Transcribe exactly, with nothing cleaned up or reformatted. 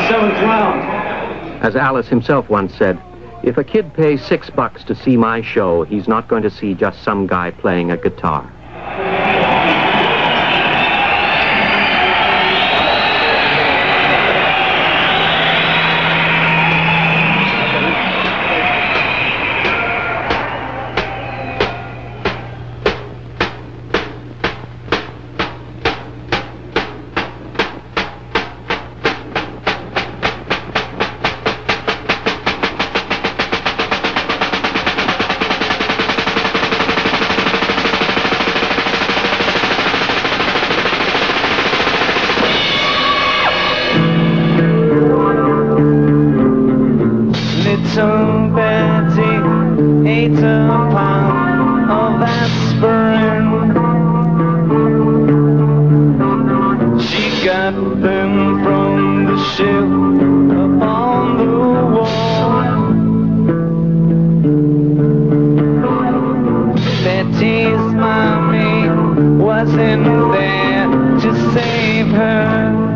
seventh round. As Alice himself once said, if a kid pays six bucks to see my show, he's not going to see just some guy playing a guitar. Little Betty ate a pound of aspirin. She got them from the shelf upon the wall. Betty's mommy wasn't there to save her.